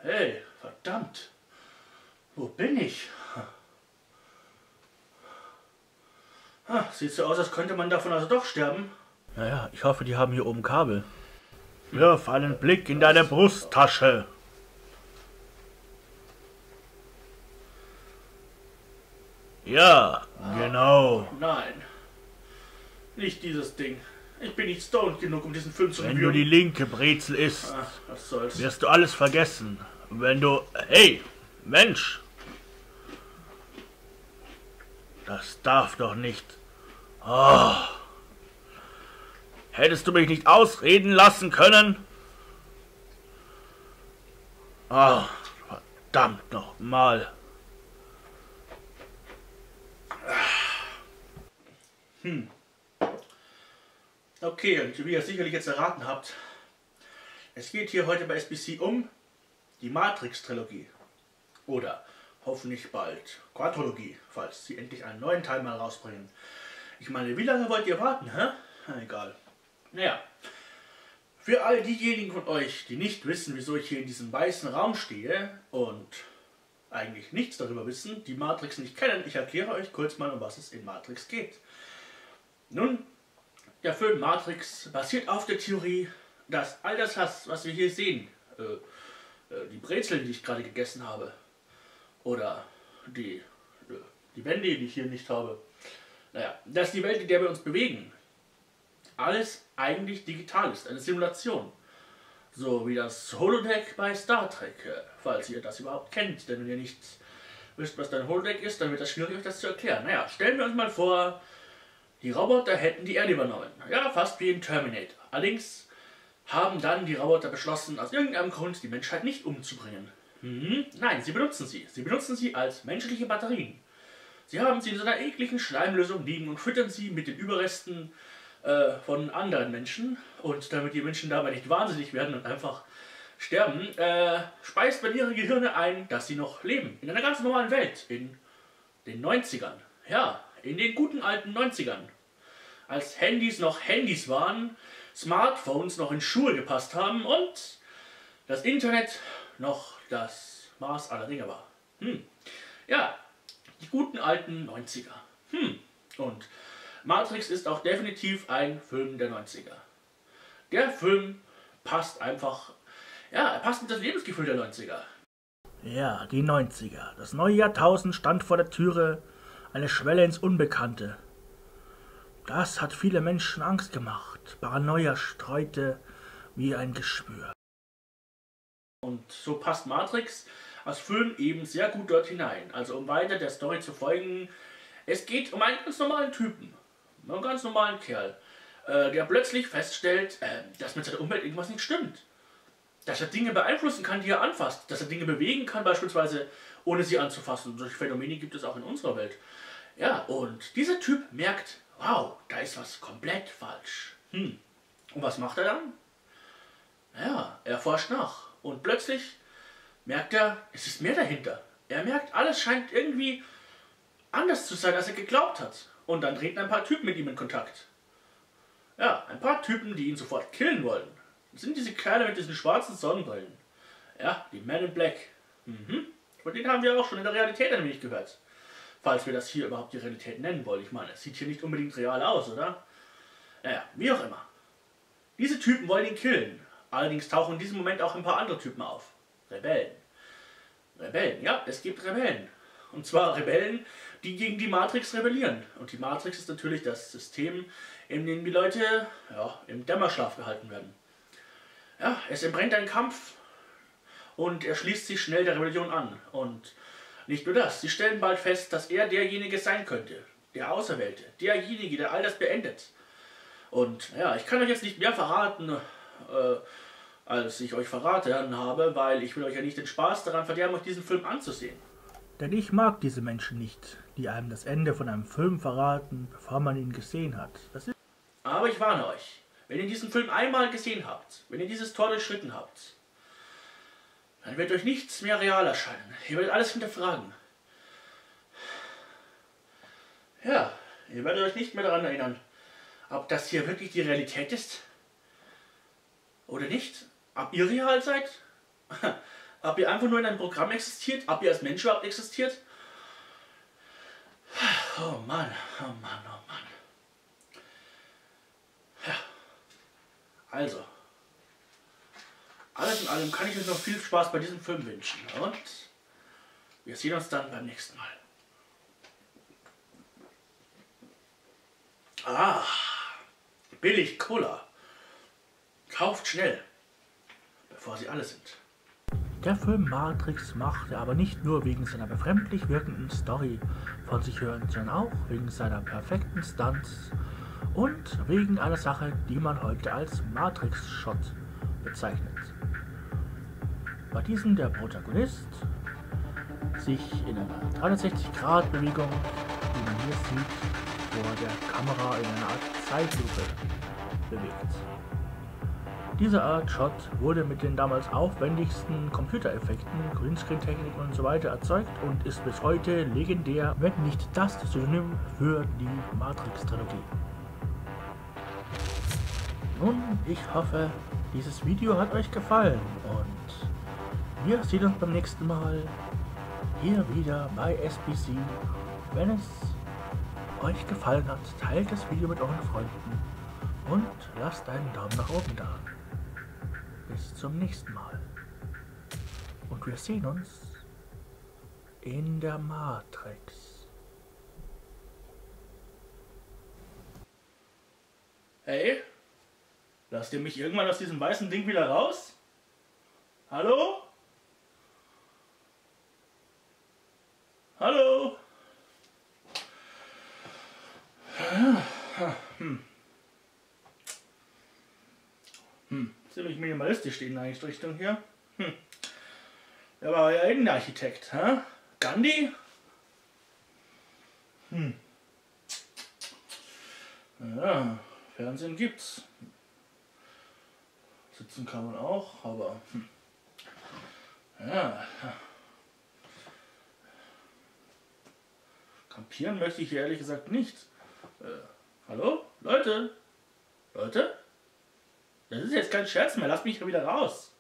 Hey, verdammt. Wo bin ich? Sieht so aus, als könnte man davon also doch sterben. Naja, ich hoffe, die haben hier oben Kabel. Wirf einen Blick in deine Brusttasche. Ja, genau. Nein. Nicht dieses Ding. Ich bin nicht stoned genug, um diesen Film zu Wenn du die linke Brezel isst, was soll's. wirst du alles vergessen. Wenn du... Hey, Mensch! Das darf doch nicht. Oh. Hättest du mich nicht ausreden lassen können? Oh, verdammt nochmal. Okay, und wie ihr sicherlich jetzt erraten habt, es geht hier heute bei SBC um die Matrix-Trilogie. Oder hoffentlich bald Quadrologie, falls sie endlich einen neuen Teil mal rausbringen. Ich meine, wie lange wollt ihr warten, hä? Egal. Naja, für all diejenigen von euch, die nicht wissen, wieso ich hier in diesem weißen Raum stehe und eigentlich nichts darüber wissen, die Matrix nicht kennen, ich erkläre euch kurz mal, um was es in Matrix geht. Nun, der Film Matrix basiert auf der Theorie, dass all das, was wir hier sehen, die Brezeln, die ich gerade gegessen habe, oder die Wände, die ich hier nicht habe, naja, dass die Welt, in der wir uns bewegen, alles eigentlich digital ist, eine Simulation. So wie das Holodeck bei Star Trek, falls ihr das überhaupt kennt. Denn wenn ihr nicht wisst, was ein Holodeck ist, dann wird das schwierig, euch das zu erklären. Naja, stellen wir uns mal vor, die Roboter hätten die Erde übernommen. Ja, fast wie in Terminator. Allerdings haben dann die Roboter beschlossen, aus irgendeinem Grund die Menschheit nicht umzubringen. Nein, sie benutzen sie. Sie benutzen sie als menschliche Batterien. Sie haben sie in so einer ekligen Schleimlösung liegen und füttern sie mit den Überresten von anderen Menschen. Und damit die Menschen dabei nicht wahnsinnig werden und einfach sterben, speist man ihre Gehirne ein, dass sie noch leben. In einer ganz normalen Welt. In den 90ern. Ja, in den guten alten 90ern. Als Handys noch Handys waren, Smartphones noch in Schuhe gepasst haben und das Internet noch das Maß aller Dinge war. Ja, die guten alten 90er. Und Matrix ist auch definitiv ein Film der 90er. Der Film passt einfach, ja, er passt in das Lebensgefühl der 90er. Ja, die 90er. Das neue Jahrtausend stand vor der Türe, eine Schwelle ins Unbekannte. Das hat viele Menschen Angst gemacht. Paranoia streute wie ein Geschwür. Und so passt Matrix als Film eben sehr gut dort hinein. Also um weiter der Story zu folgen, es geht um einen ganz normalen Typen. Einen ganz normalen Kerl, der plötzlich feststellt, dass mit seiner Umwelt irgendwas nicht stimmt. Dass er Dinge beeinflussen kann, die er anfasst. Dass er Dinge bewegen kann, beispielsweise, ohne sie anzufassen. Und solche Phänomene gibt es auch in unserer Welt. Ja, und dieser Typ merkt, wow, da ist was komplett falsch. Und was macht er dann? Naja, er forscht nach. Und plötzlich merkt er, es ist mehr dahinter. Er merkt, alles scheint irgendwie anders zu sein, als er geglaubt hat. Und dann treten ein paar Typen mit ihm in Kontakt. Ja, ein paar Typen, die ihn sofort killen wollen. Das sind diese Kerle mit diesen schwarzen Sonnenbrillen. Ja, die Men in Black. Von denen haben wir auch schon in der Realität ein wenig gehört. Falls wir das hier überhaupt die Realität nennen wollen. Ich meine, es sieht hier nicht unbedingt real aus, oder? Naja, wie auch immer. Diese Typen wollen ihn killen. Allerdings tauchen in diesem Moment auch ein paar andere Typen auf. Rebellen. Rebellen, ja, es gibt Rebellen. Und zwar Rebellen, die gegen die Matrix rebellieren. Und die Matrix ist natürlich das System, in dem die Leute im Dämmerschlaf gehalten werden. Ja, es entbrennt ein Kampf und er schließt sich schnell der Rebellion an. Und nicht nur das, sie stellen bald fest, dass er derjenige sein könnte, der Auserwählte, derjenige, der all das beendet. Und ja, ich kann euch jetzt nicht mehr verraten, als ich euch verraten habe, weil ich will euch ja nicht den Spaß daran verderben, euch diesen Film anzusehen. Denn ich mag diese Menschen nicht, die einem das Ende von einem Film verraten, bevor man ihn gesehen hat. Aber ich warne euch, wenn ihr diesen Film einmal gesehen habt, wenn ihr dieses Tor durchschritten habt, dann wird euch nichts mehr real erscheinen. Ihr werdet alles hinterfragen. Ja, ihr werdet euch nicht mehr daran erinnern, ob das hier wirklich die Realität ist oder nicht. Ob ihr real seid Ob ihr einfach nur in einem Programm existiert? Ob ihr als Mensch überhaupt existiert? Oh Mann, oh Mann, oh Mann. Ja. Also, alles in allem kann ich euch noch viel Spaß bei diesem Film wünschen. Und wir sehen uns dann beim nächsten Mal. Ah, billig Cola. Kauft schnell, bevor sie alle sind. Der Film Matrix machte aber nicht nur wegen seiner befremdlich wirkenden Story von sich hören, sondern auch wegen seiner perfekten Stunts und wegen einer Sache, die man heute als Matrix-Shot bezeichnet. Bei diesem der Protagonist sich in einer 360-Grad-Bewegung, wie man hier sieht, vor der Kamera in einer Art Zeitlupe bewegt. Diese Art Shot wurde mit den damals aufwendigsten Computereffekten, Greenscreen-Technik und so weiter erzeugt und ist bis heute legendär, wenn nicht das Synonym für die Matrix-Trilogie. Nun, ich hoffe, dieses Video hat euch gefallen und wir sehen uns beim nächsten Mal hier wieder bei SBC. Wenn es euch gefallen hat, teilt das Video mit euren Freunden und lasst einen Daumen nach oben da. Bis zum nächsten Mal. Und wir sehen uns in der Matrix. Hey, lasst ihr mich irgendwann aus diesem weißen Ding wieder raus? Hallo? Hallo? Ziemlich minimalistisch die Einrichtung hier. Der war ja Innenarchitekt, hä? Gandhi? Ja, Fernsehen gibt's. Sitzen kann man auch, aber ja. Kampieren möchte ich hier ehrlich gesagt nicht. Hallo? Leute? Leute? Das ist jetzt kein Scherz mehr, lasst mich wieder raus.